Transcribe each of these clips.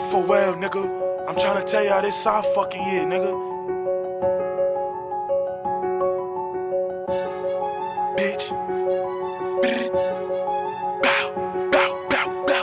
for well, nigga. I'm tryna tell y'all this our fucking year, nigga. Bitch. Bow, bow, bow, bow.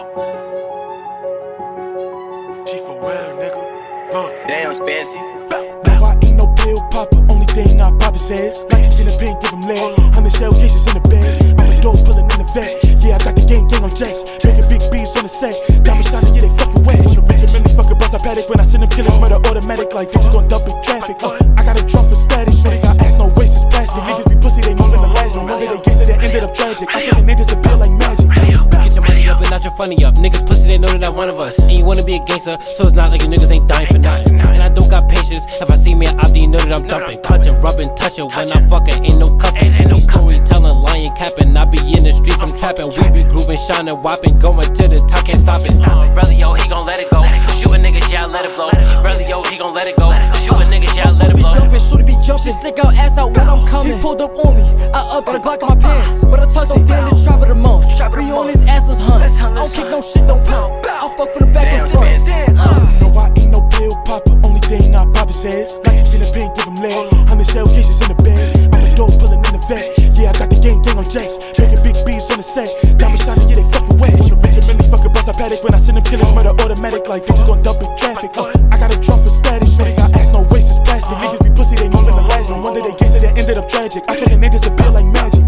G for well, nigga. Look. Damn, Spancy. No, I ain't no pill popper, only thing I pop his ass. Like in the pen, give him leg. 100 shell cases in the bed. I'm a dog pulling in the vest. Yeah, I got the gang on jacks. Making big B's on the set. Diamond shining, yeah, they fucking wet. On the rich and really fucking bust, I panic when I send them killers. Murder automatic, like bitches gon' dump in traffic. I got a drum for static, so they got ass, no waste, it's plastic. Niggas be pussy, they moving the last. And one day they gay, so they ended up tragic. I said they niggas disappear like magic. Get your money up and not your funny up. Niggas pussy, they know they're not one of us. And you wanna be a gangster, so it's not like your niggas ain't dying for nothing. And I don't got patience. If I see me an opti, you know that I'm dumping. Clutching, rubbing, touching. When I fucking ain't no cuffing. Ain't no storytelling, lying, capping. I be in the streets, I'm trapping. We be grooving, shining, whopping, going to the top, can't stop it. Brother, yo, he gon' let it go. Shoot a nigga, yeah, let it blow. Brother, yo, he gon' let it go. Shoot a nigga, yeah, let it blow. Shoot it be jumping, stick out ass out when I'm coming. He pulled up on me, I up, got a Glock in my pants. But I touched him, get in the trap of the month. We on his ass, let's hunt. I don't kick no shit, don't pound. I'll fuck from the back and front. No, I ain't no pill popper, only thing I pop his ass. Like in the pen, give him leg. 100 shell cases in the bed. I'm a dog pulling in the vest. Yeah, I got the gang on jacks. Making big B's on the set. Diamond shining, yeah, they fucking wet. On the rich and really fucking bust, I panic when I send them killers. Murder automatic, like bitches gon' dump in traffic. I got a drum for static, so they got ass, no waste, it's plastic. Niggas be pussy, they moving the last. And one day they gay, so they ended up tragic. I said they disappear like magic.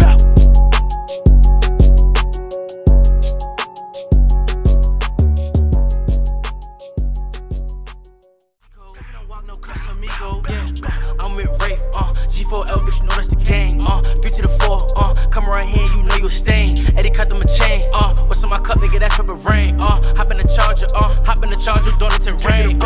I'm with Rafe, G4L, bitch, you know that's the gang, 3 to the 4, come around here, you know you'll stain. Eddie cut them a chain, what's on my cup, nigga, that's purple rain, hop in the charger, Donuts and rain.